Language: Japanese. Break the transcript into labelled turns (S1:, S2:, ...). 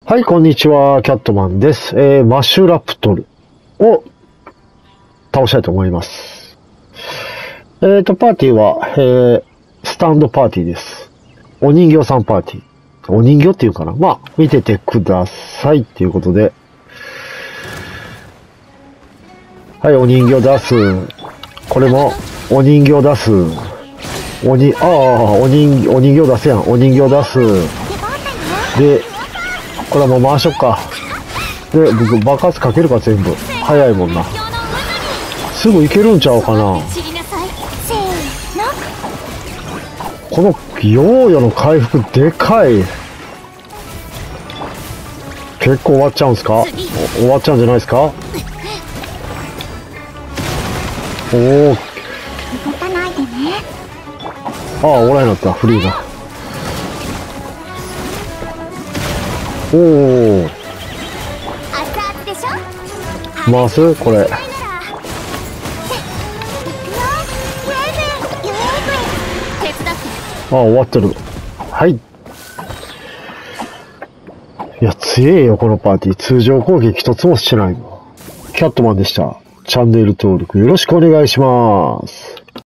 S1: はい、こんにちは。キャットマンです。マッシュラプトルを倒したいと思います。パーティーは、スタンドパーティーです。お人形さんパーティー。お人形っていうかな。まあ、見ててくださいっていうことで。はい、お人形出す。これも、お人形出す。お人形出すやん。お人形出す。で、これはもう回しよっか。で、僕爆発かけるか全部。早いもんな。すぐいけるんちゃうかな。このヨーヨの回復でかい。結構終わっちゃうんすか？終わっちゃうんじゃないですか？おお。ああ、オーライになった、フリーが。おお。回すこれ。ああ、終わってる。はい。いや、強えよ、このパーティー。通常攻撃一つもしてないの。キャットマンでした。チャンネル登録よろしくお願いします。